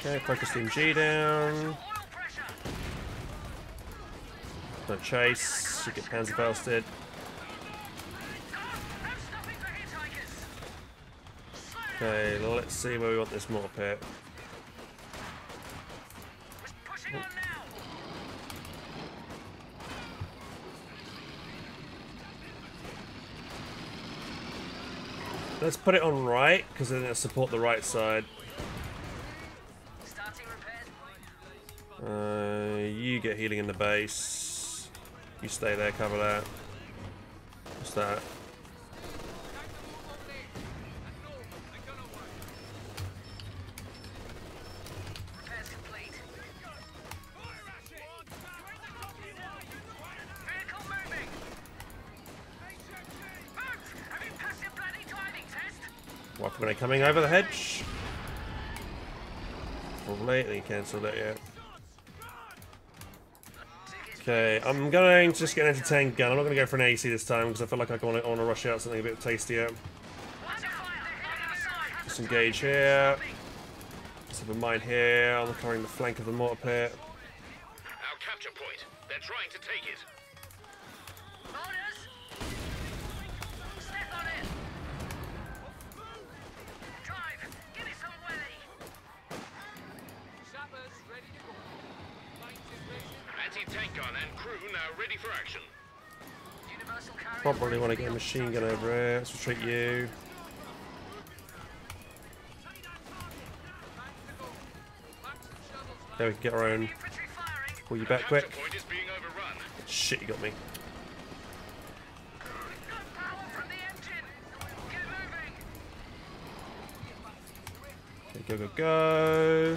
Okay, focus team G down. No chase. Should get panzer fausted. Okay, let's see where we want this mortar pit. Let's put it on right, because then it'll support the right side. You get healing in the base. You stay there, cover that. What's that? What, when they're coming over the hedge? Probably, they cancelled it yet. Okay, I'm going to just get an anti-tank gun. I'm not going to go for an AC this time because I feel like I want to rush out something a bit tastier. Just engage here. Let's have a mine here. I'm covering the flank of the mortar pit. Our capture point. They're trying to take it. Anti-tank gun and crew now ready for action. Probably want to get a machine gun over here. Let's retreat you. There we can get our own. Pull you back quick. Shit, you got me. Okay, go, go, go.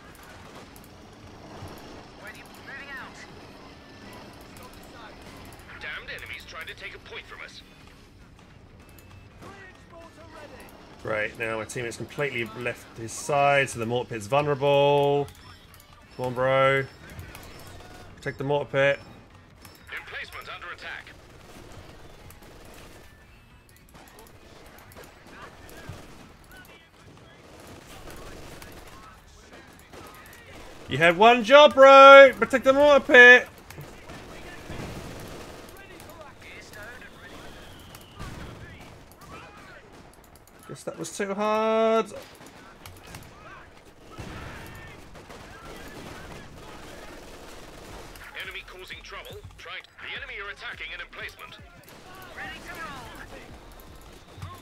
To take a point from us. Great, now my teammate's completely left his side, so the mortar pit's vulnerable. Come on, bro. Protect the mortar pit. Emplacement under attack. You had one job, bro! Protect the mortar pit! Guess that was too hard. Enemy causing trouble. The enemy are attacking an emplacement. Ready to roll.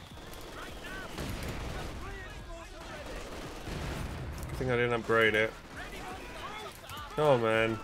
I think I didn't upgrade it. Oh man.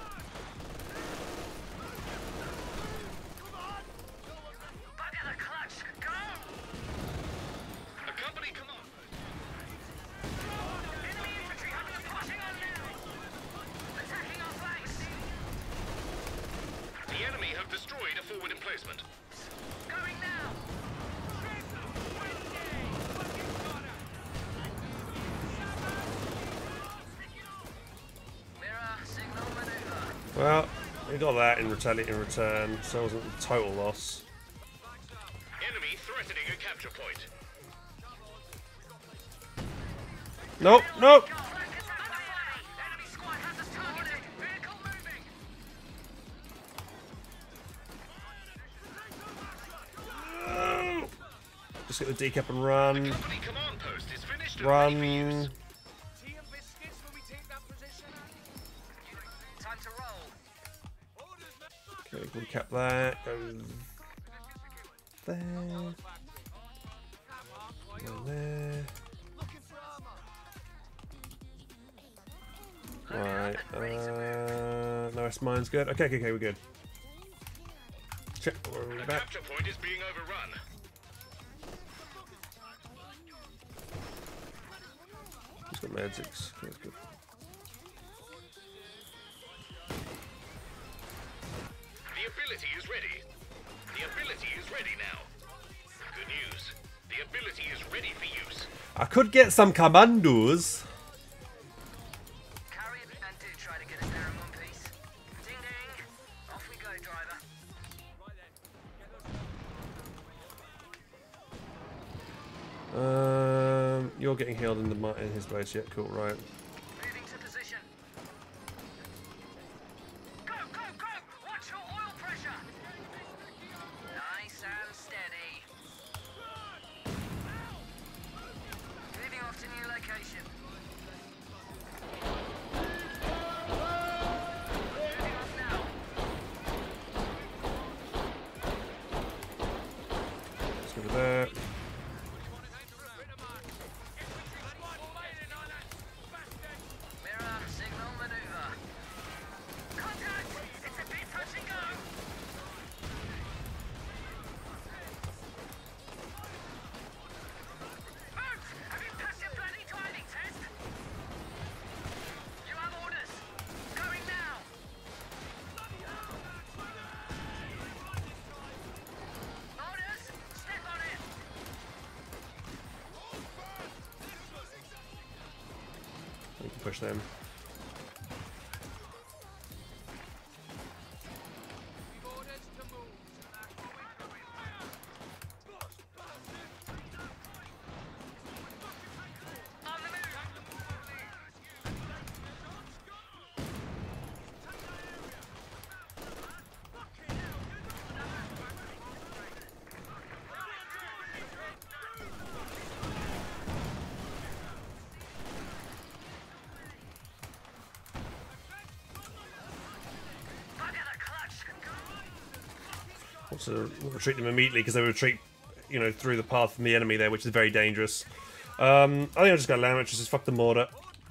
Well, we got that in return, so it wasn't a total loss. Enemy threatening a capture point. Nope, nope. Just get the decap and run. Run. Okay, recap that. Go there. Go there. Right. Nice, mine's good. Okay, we're good. Check. We're The back. capture point is being overrun. He's got magics. That's good. The ability is ready. The ability is ready now. Good news. The ability is ready for use. I could get some commandos. Carry it and do try to get us there in one piece. Ding ding. Off we go, driver. You're getting healed in his base, yeah, cool, right. Moving to Push them. Also, we'll retreat them immediately because they retreat, you know, through the path from the enemy there, which is very dangerous. I think I'll just go land mattresses. Fuck the mortar.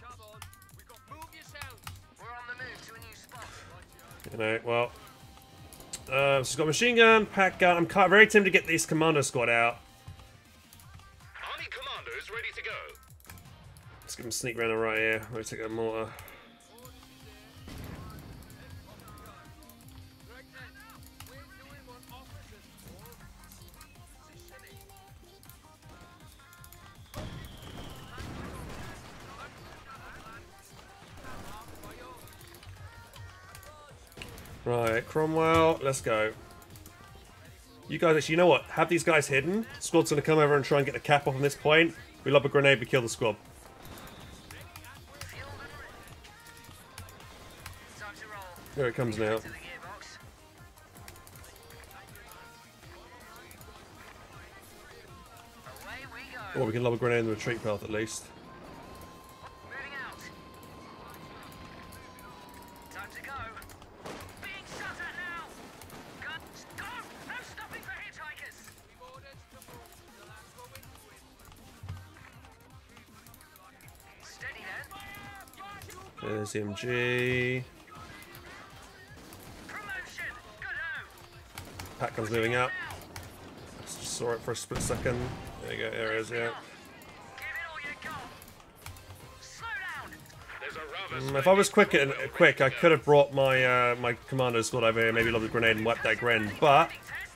You know, well, so it's got machine gun, pack gun. I'm very tempted to get this commando squad out. Army commander is ready to go. Let's give him a sneak round right here. Let me take that mortar. Right, Cromwell, let's go. You guys actually, you know what? Have these guys hidden. Squad's gonna come over and try and get the cap off on this point. We lob a grenade, we kill the squad. Here it comes now. Or we can lob a grenade in the retreat path at least. There's the MG. Pack gun's moving up. Just saw it for a split second. There you go, there it is, yeah. If I was quick, I could have brought my my commando squad over here, maybe lobbed a grenade and wiped that gren, but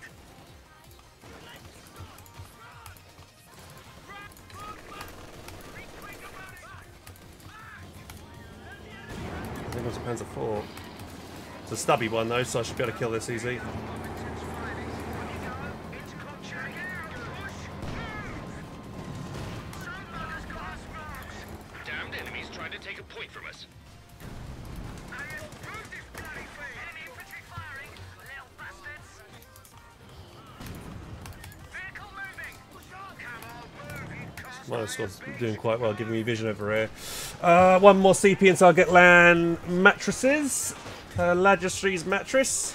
I think it was a Panzer IV. It's a stubby one though, so I should be able to kill this easy. Damned enemies trying to take a point from us. My squad's doing quite well, giving me vision over here. One more CP and target land mattresses. Lagistry's mattress.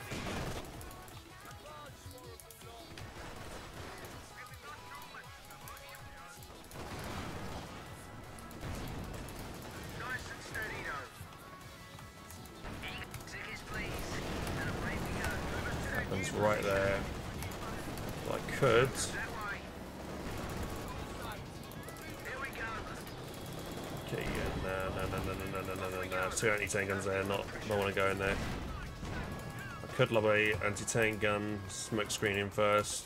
Happens right there. Well, I could. Okay, yeah, no. 2 anti-tank guns there, don't want to go in there. I could lob a anti-tank gun, smoke screen in first.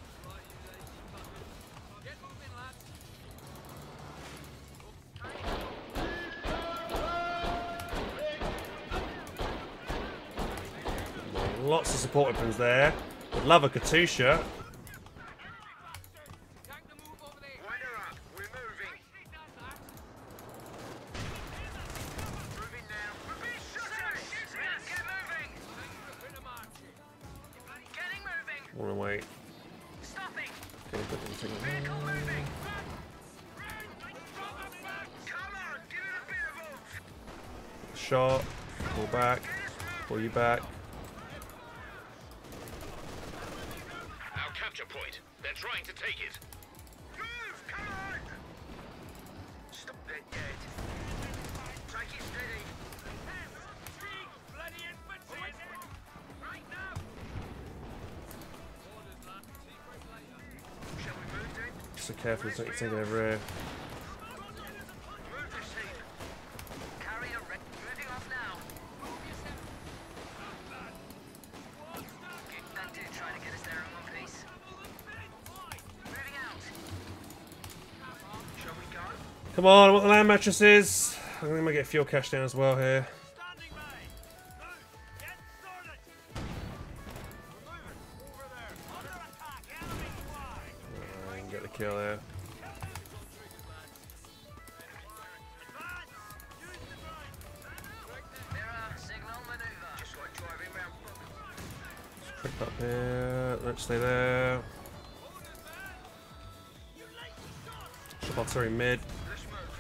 Lots of support weapons there. Would love a Katusha. Wanna wait. Okay, shot. Pull back. Pull you back. Our capture point. They're trying to take it. Move! Come on! Stop that dead. Take it steady. Bloody infantry! Right now! Shall we move then? So careful, don't take it over here. Come on, I want the land mattresses. I'm gonna get fuel cache down as well here. Standing by. Move. Get started. We're moving. Over there. Under attack. Enemy flag. I can get the kill there. Advance. Use the ground. Mirror signal maneuver. Just like driving round. Click up here. Let's stay there. Shop artillery mid. Let's move.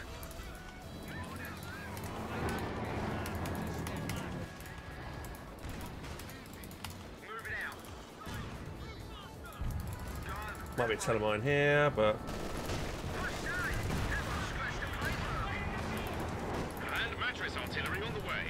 Moving out. Might be a telemine here, but And mattress artillery on the way.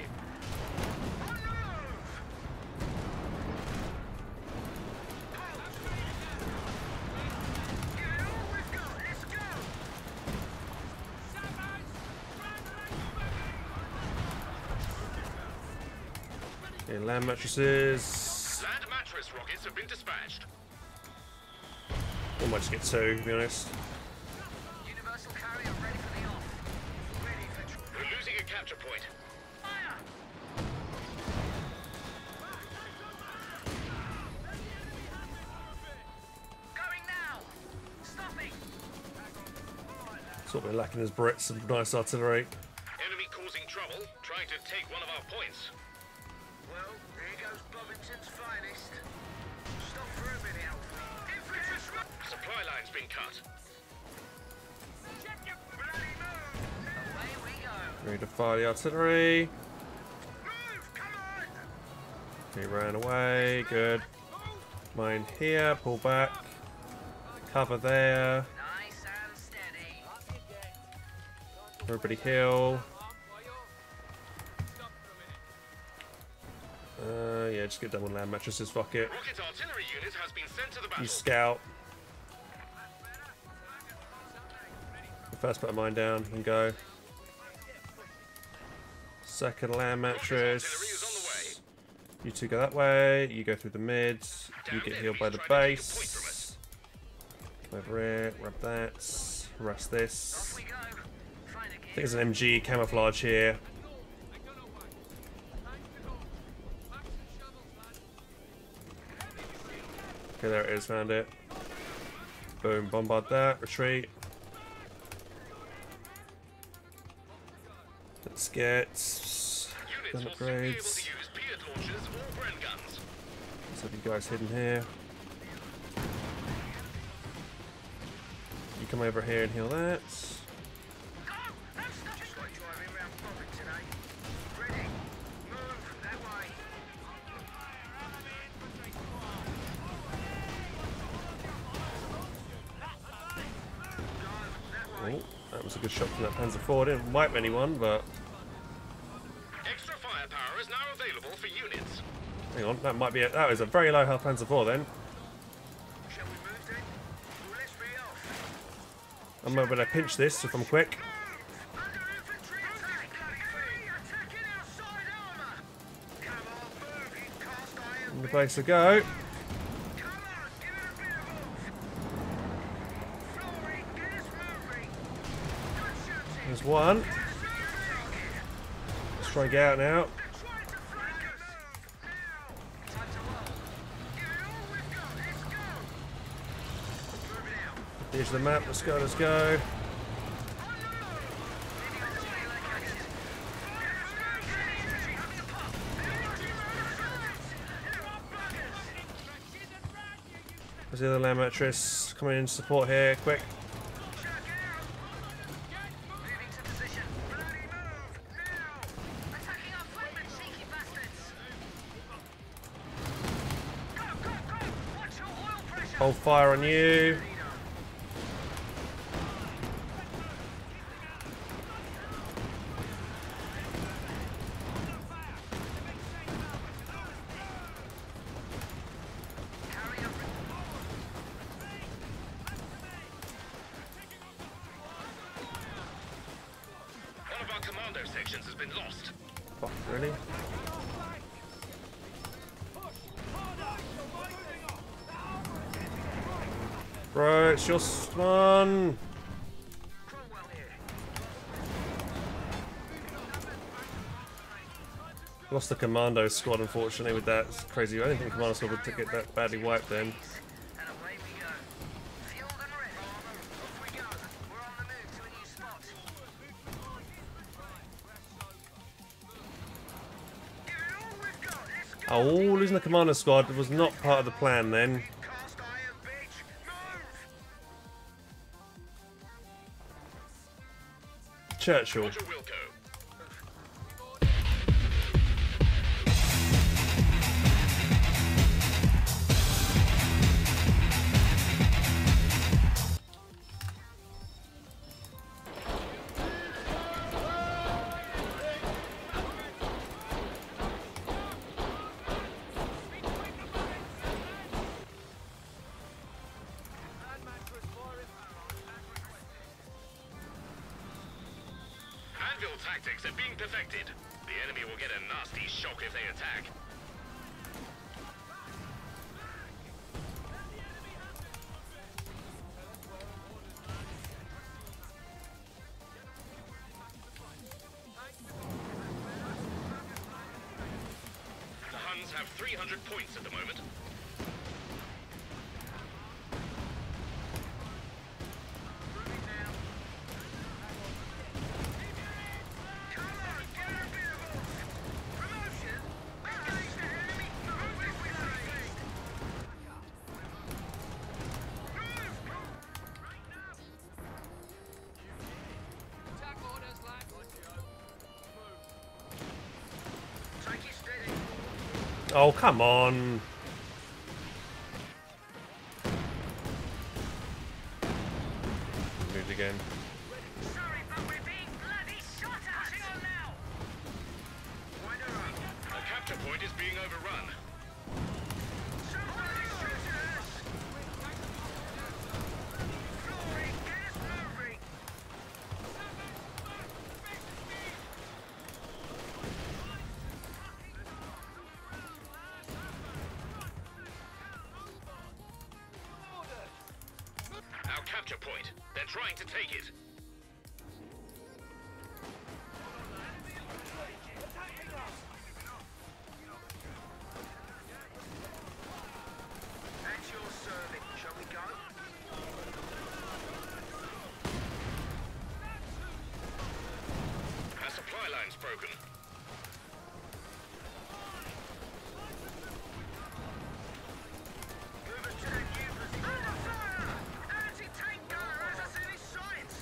okay, land mattresses. Land mattress rockets have been dispatched. I might just get two, to be honest. Universal carrier ready for the off. Ready for. We're losing a capture point. Fire! Going now. Stopping. That's what we're lacking is Brits, some nice artillery. Enemy causing trouble, trying to take one of our points. Well, here goes Bovington's finest. Stop for a minute, Alfie. Infantry. Supply line's been cut. Check your bloody move. Away we go. Ready to fire the artillery. Move, come on. He ran away, good. Mine here, pull back. Cover there. Nice and steady. Everybody heal. Yeah, just get done with land mattresses, fuck it. Rocket artillery unit has been sent to the You battle. scout. First put a mine down and go. Second land mattress. You two go that way, you go through the mids, you get healed by the base. Come over here, grab that, rest this. Off we go. Find a I think there's an MG camouflage here. Okay, there it is, found it. Boom, bombard that, retreat. Let's get gun Units will soon be able to upgrades. use Piat launchers or Bren guns. Let's have you guys hidden here. You come over here and heal that. Just like driving around Bovington, eh? Ready. Move that way. Oh, that was a good shot from that Panzer IV. Didn't wipe anyone, but Extra firepower is now available for units. hang on, that might be it. That was a very low health Panzer IV then. Shall we move then? Well, let's be off. I'm able to pinch this if I'm quick. Under infantry attack! Bloody attacking our side armour! Come on, move, you cast iron! In the place to go. Come on, give it a bit of oomph! Flory, get us moving! Good shooting! There's one. Let's try and get out now. They're trying to flank us! Move, now! Time to roll! Give it all we've got, let's go! Moving out! Here's the map. Let's go. Let's go. There's the other land mattress coming in to support here. Quick. Moving to position. Bloody move! Now! Attacking our flankmen, cheeky bastards! Go, go, go! Watch your oil pressure! Hold fire on you. Carry up. One of our commando sections has been lost. Fuck, really? Bro, it's just one. Cromwell here. Lost the commando squad, unfortunately, with that. It's crazy. I didn't think the commando squad would get that badly wiped then. And away we go. Fueled and ready. Off we go. We're on the move to a new spot. Give it all we've got. Let's go. Oh, losing the commando squad was not part of the plan then. Cast iron, bitch. Move. Churchill. Roger, Wilco. Anvil tactics are being perfected. The enemy will get a nasty shock if they attack. The Huns have 300 points at the moment. Oh, come on. Moved again. Sorry, but we're being bloody shot at. Hang on now. Wind her up. A capture point is being overrun. Somebody shoot us. Flory, get us moving. Our capture point. They're trying to take it. At your service. Shall we go? Our supply line's broken. Moving to the new position. Under fire! Anti-tank gunner has us in his sights!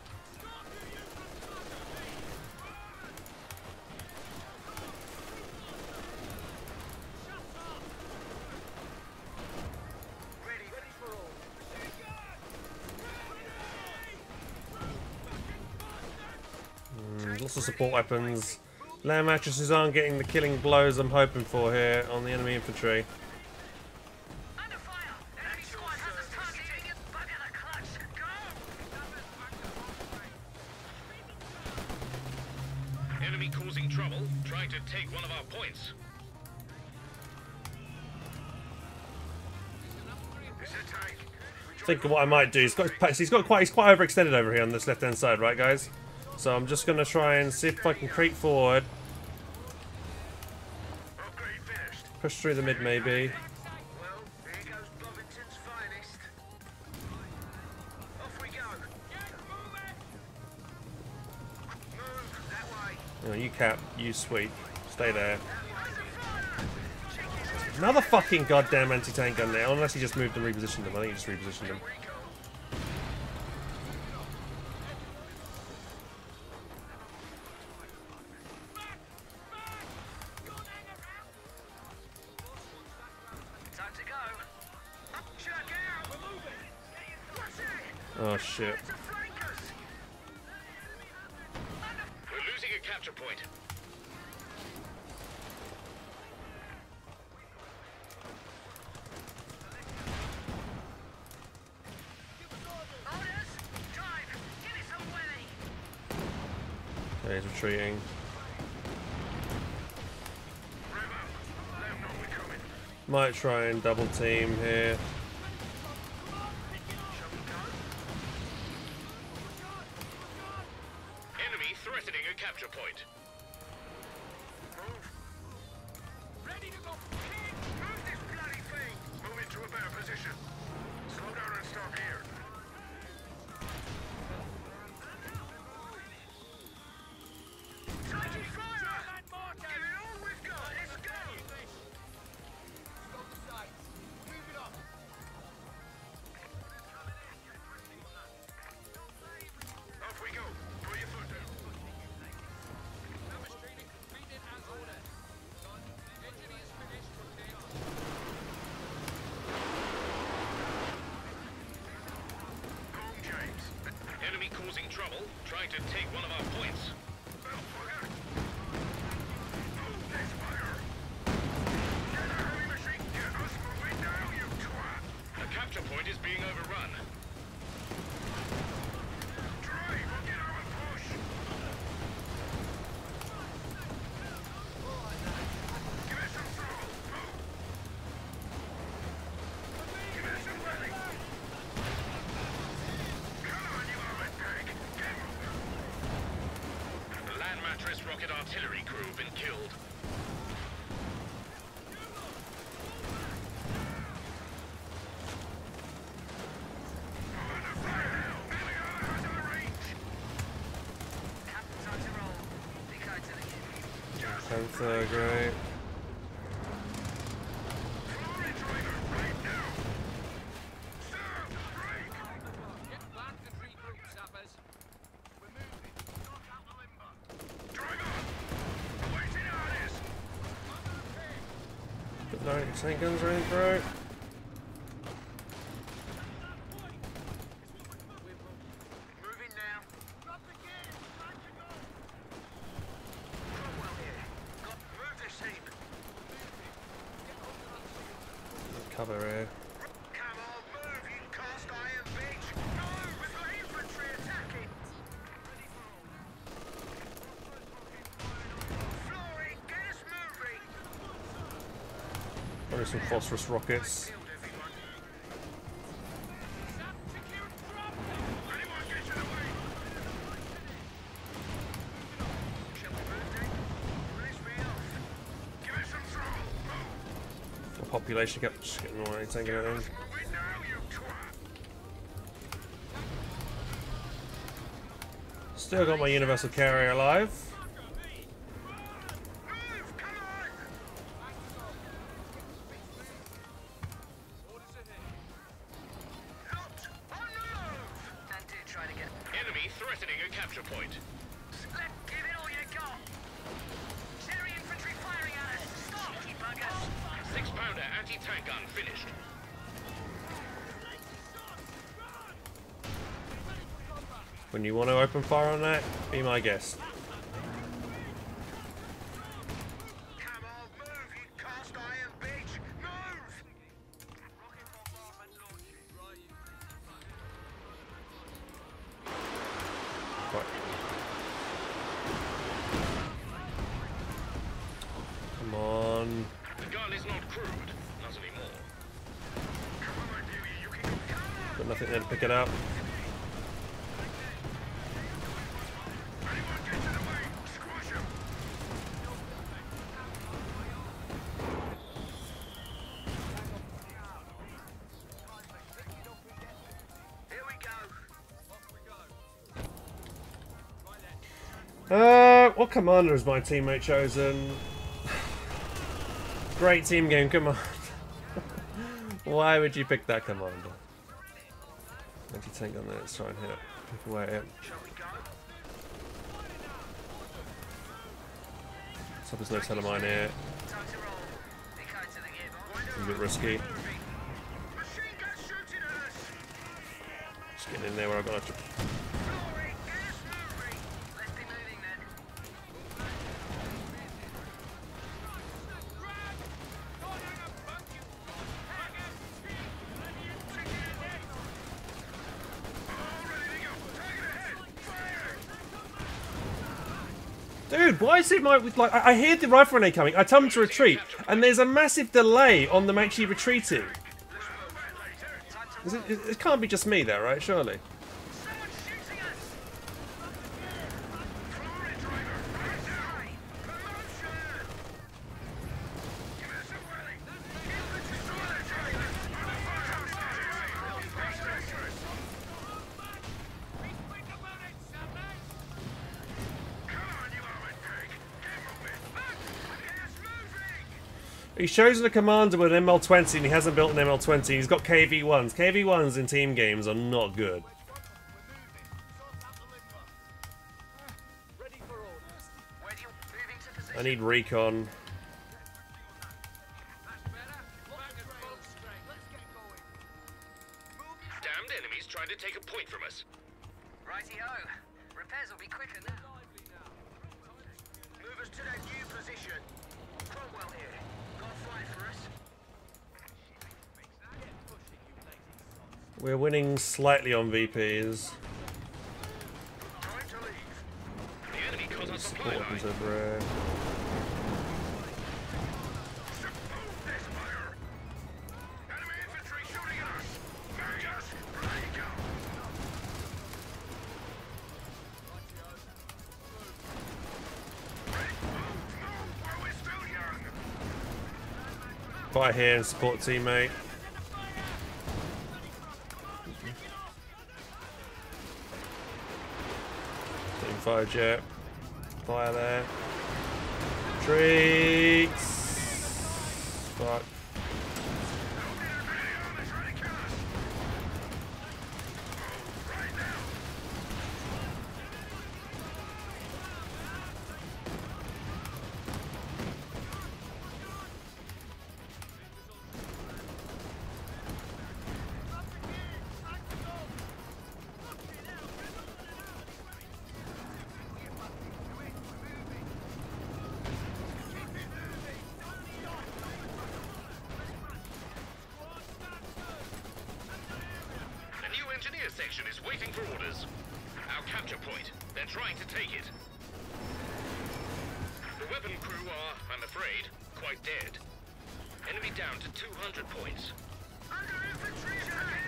Ready for all. Lots of support weapons. Land mattresses aren't getting the killing blows I'm hoping for here on the enemy infantry. Under fire! Enemy squad has us targeting. Bugger the clutch. Go! Enemy causing trouble, trying to take one of our points. It's a tank. Think of what I might do. He's quite overextended over here on this left hand side, right, guys? So I'm just gonna try and see if I can creep forward, Upgrade finished. push through the mid maybe. Well, here goes Bovington's finest. Off we go. Move that way. You cap, you sweep, stay there. Another fucking goddamn anti-tank gun now, unless he just moved and repositioned them. I think he just repositioned them. Time to go. Check out. We're moving. What's it? Oh shit. To flank us. We're losing a capture point. Orders. Drive. Give it some willy. Okay, he's retreating. Might try and double team here. Enemy threatening a capture point. Move. Move this bloody thing! Move into a better position. Slow down and stop here. Taking fire! Give it all we've got. Let's go! Off we go. Put your foot down. Home, James. Enemy causing trouble, trying to take one of our points. Well, fucker. Move this fire. Get a heavy machine. Get us moving now, you twat. The capture point is being overrun. Drive or get out and push. Give it some throttle. Move. Give it some rally. Come on, you old pig. Get moving. The land mattress rocket artillery crew have been killed. Panther, great. But no tank guns running through. Moving now. Cromwell here. Move this heap. Cover here. Come on, move, you cast iron bitch. No, we've got infantry attacking. Flooring, get us moving. Probably some phosphorus rockets. Killed everyone. Anyone get in the way? Shall we move then? Release me off. Give it some throttle. Move. The population kept just getting all right, taking everything. Move it now, you twat. Still got my universal carrier alive. Move, come on. Locked, on the move. And do try to get... Enemy threatening a capture point. Let's give it all you got. Cherry infantry firing at us. Stop, you buggers. 6-pounder anti-tank gun finished. When you want to open fire on that, be my guest. Come on, move, you cast iron bitch. Move. Rocket bombardment launching. Right. Come on. The gun is not crude. Not anymore. Come on, Dewey, you can go. Come on. Got nothing there to pick it up. Anyone get in the way. Squash him. Here we go. What commander has my teammate chosen? Great team game, come on. Why would you pick that commander? Anti-tank on there, let's try and hit it. Pick away at it. Shall we go? So there's no telemine here. Time to roll. Be kind to the gearbox. It's a bit risky. Machine gun shooting at us. Just getting in there where I've got to. Flooring, get us moving. Let's be moving then. Dude, why is it like I hear the rifle grenade coming? I tell them to retreat, and there's a massive delay on them actually retreating. It can't be just me there, right? Surely. Someone's shooting us. Flooring driver, right now. Promotion. Give He's chosen a commander with an ML20 and he hasn't built an ML20. He's got KV1s. KV1s in team games are not good. I need recon. Damned enemies trying to take a point from us. Righty-ho. Repairs will be quicker now. Move us to that new position. Cromwell here. Got a fight for us. We're winning slightly on VPs. Time to leave. The enemy caused us supply line. Weapons are rare. Enemy infantry shooting at us. Managers, ready to go. Move while we're still young. Fight here and support teammate. Team fire jet. Fire there. Treats. Fuck. The new engineer section is waiting for orders. Our capture point. They're trying to take it. The weapon crew are, I'm afraid, quite dead. Enemy down to 200 points. Under infantry attack!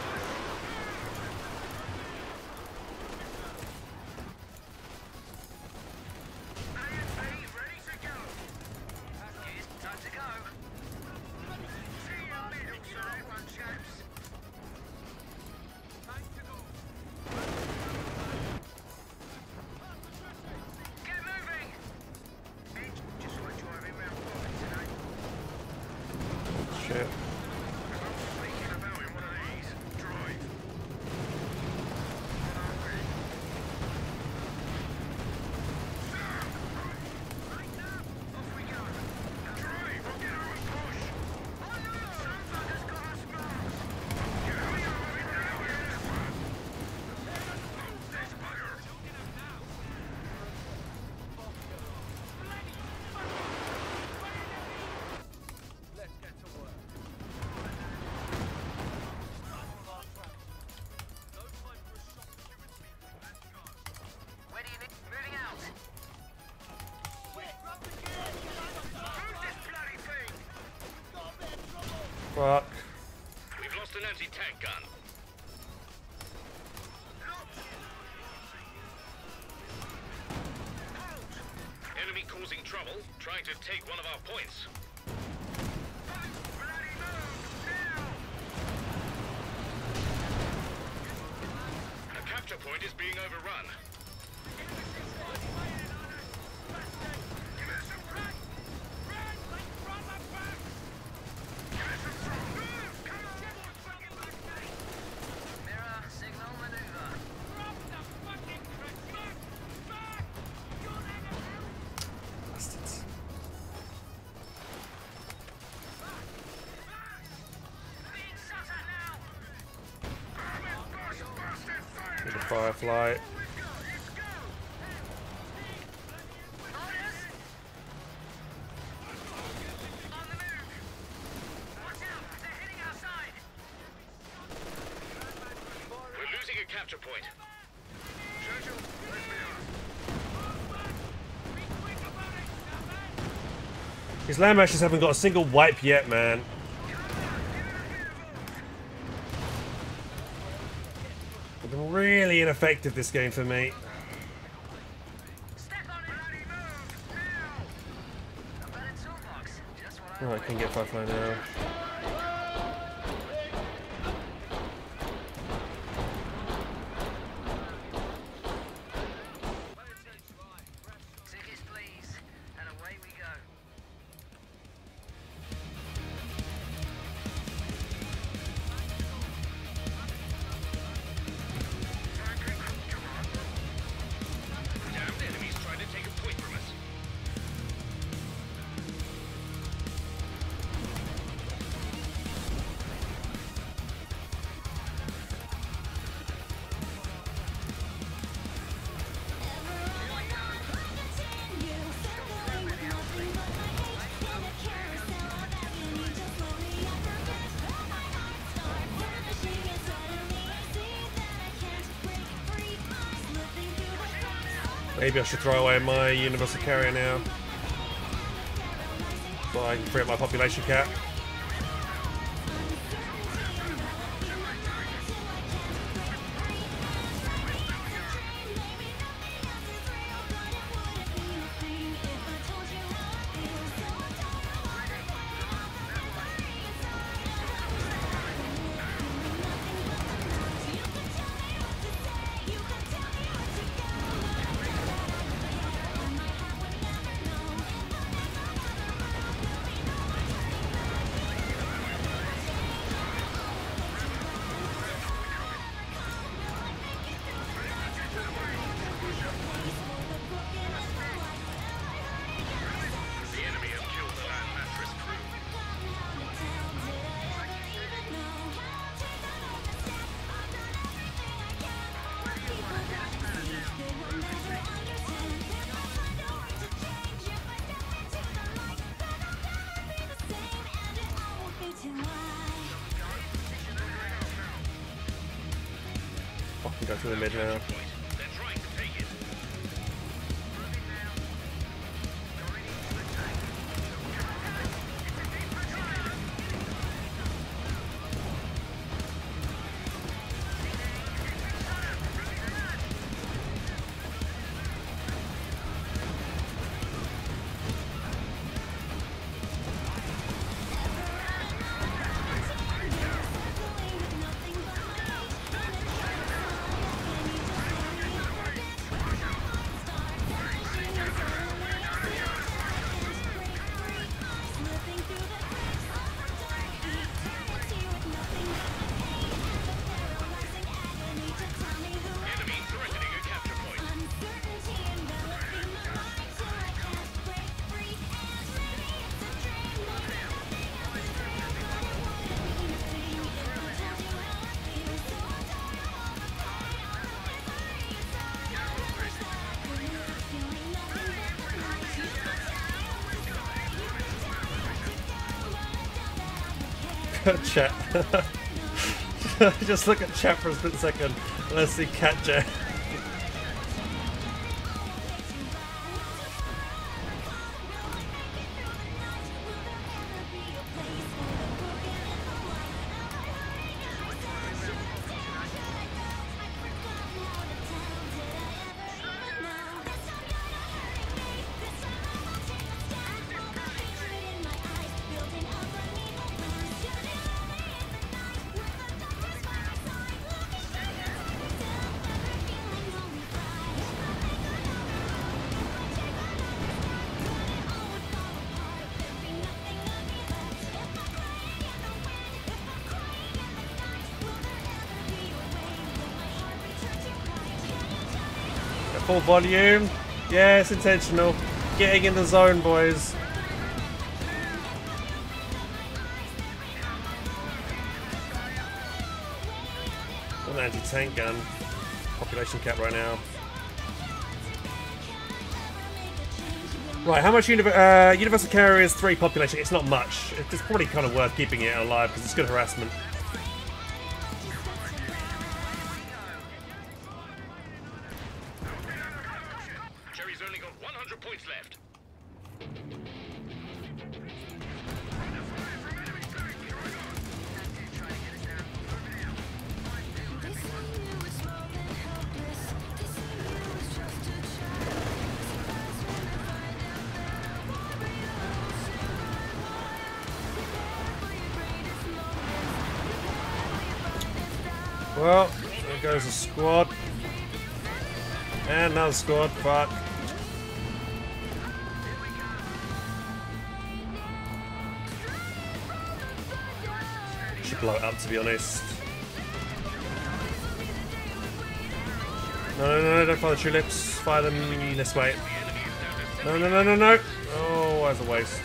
AFP ready to go. Yes, time to go. See you later, everyone, chaps. Get moving! Just like driving around tonight. Shit. Thinking about in one of these. Drive. Off we go. Drive! We'll get our own push. Oh no! Some fuckers got us marked. Get out of here! This bugger! Where do you need? Moving out. Move this bloody thing! Fuck. We've lost an anti-tank gun. Halt! Enemy causing trouble, trying to take one of our points. Bloody move! Now! The capture point is being overrun. Mirror, signal maneuver. Bastards. Being shot at now. Get a firefly. Let's go! Orders! On the move! Watch out! They're hitting our side! We're losing a capture point. Churchill, let's be on. His land mashes haven't got a single wipe yet, man. They've been really ineffective this game for me. Step on it! Bloody move! Now! A better toolbox. Just what I Oh, I can get firefly now. Tickets, please. And away we go. Maybe I should throw away my universal carrier now, so I can free up my population cap. I can go through the mid now. Chat. Just look at chat for a split second. Let's see cat chat. Full volume. Yeah, it's intentional. Getting in the zone, boys. An anti-tank gun. Population cap right now. Right, how much universal carrier is 3 population? It's not much. It's probably kind of worth keeping it alive because it's good harassment. Well, there goes a squad. And another squad, fuck. Should blow it up, to be honest. No, don't fire the tulips. Fire them this way. No. Oh, that's a waste.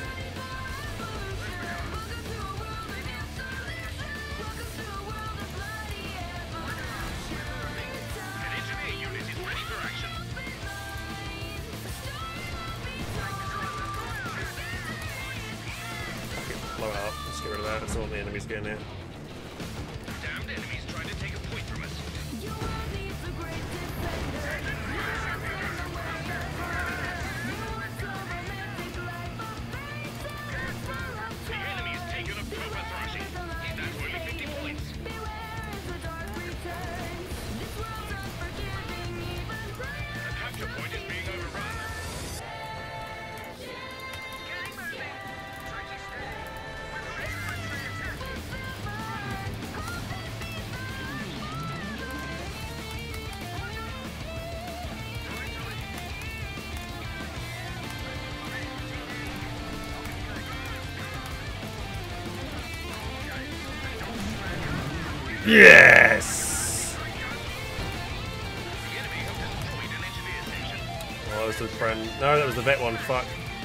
Blow it up. Let's get rid of that. That's all the enemies getting here. Damned enemies trying to take a point from us. Yes! Oh, that was the friend. No, that was the vet one. Fuck.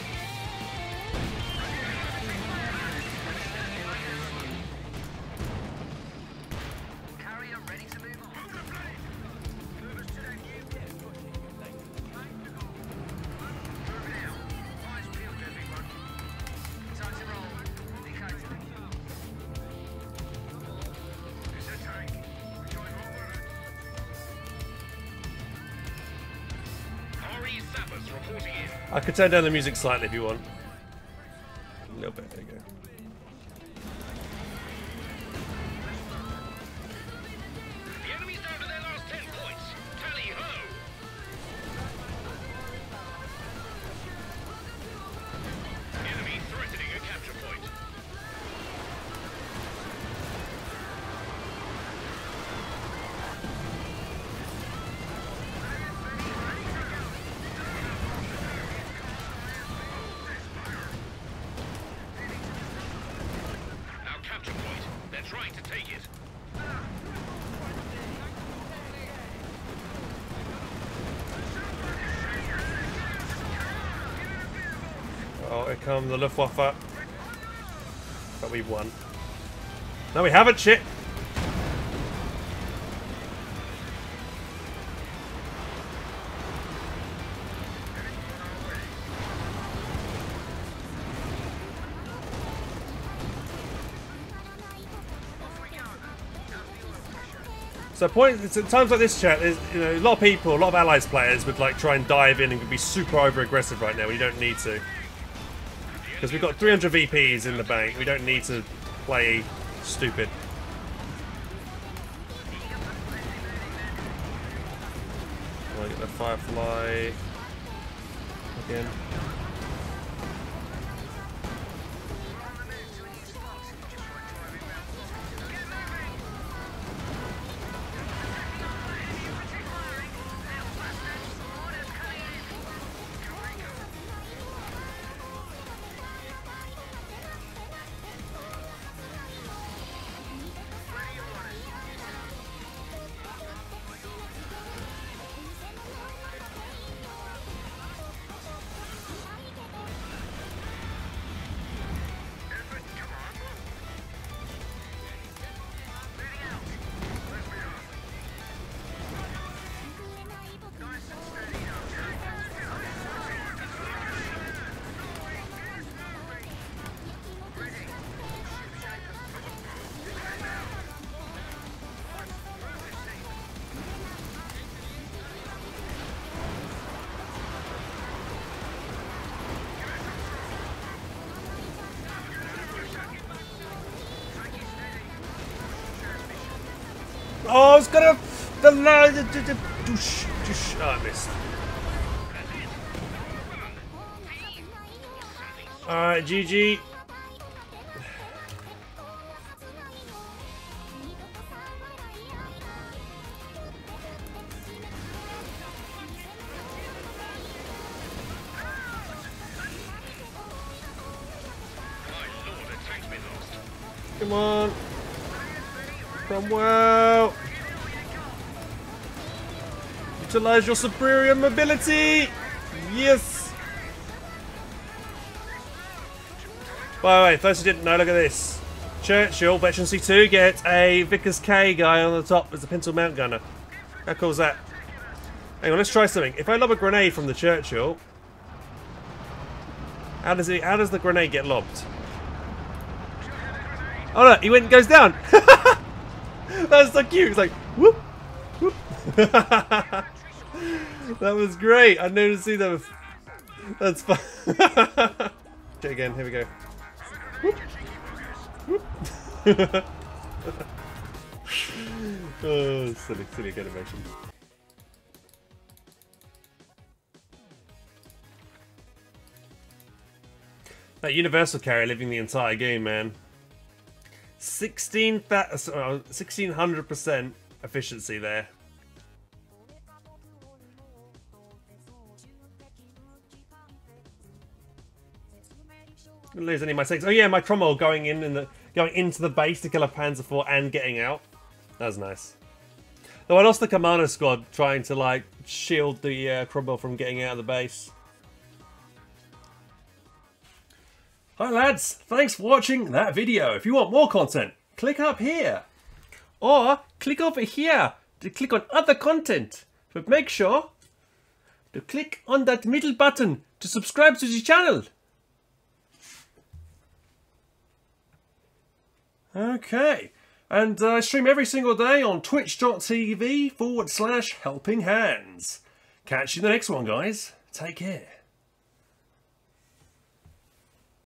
I could turn down the music slightly if you want. A little bit, there you go. The enemy's down to their last 10 points. Tally ho! Enemy threatening a capture point. Our capture point. They're trying to take it. Oh, here come the Luftwaffe. But we've won. No, we haven't, shit! So it's at times like this, chat, there's, you know, a lot of people, a lot of allies players would like try and dive in and could be super over aggressive right now. We don't need to. Because we've got 300 VPs in the bank. We don't need to play stupid. I get the Firefly again. Oh, I was gonna. Oh, I missed. Alright, GG. Come on. Cromwell. Utilize your superior mobility. Yes. By the way, first I didn't know, look at this. Churchill, Veteran C2, gets a Vickers K guy on the top as a pencil mount gunner. How cool is that? Hang on, let's try something. If I lob a grenade from the Churchill, how does the grenade get lobbed? Oh look, he went and goes down. That's so cute. It's like whoop, whoop. That was great. I never see that. That's fun. Do it again. Here we go. Whoop. Whoop. Oh, silly good emotion. That universal carry living the entire game, man. 1600% efficiency there. Didn't lose any of my seconds. Oh yeah, my Cromwell going into the base to kill a Panzer IV and getting out. That was nice. Though I lost the commander squad trying to like shield the Cromwell from getting out of the base. Hi lads, thanks for watching that video. If you want more content, click up here. Or click over here to click on other content. But make sure to click on that middle button to subscribe to the channel. Okay, and I stream every single day on twitch.tv/helpinghans. Catch you in the next one, guys. Take care.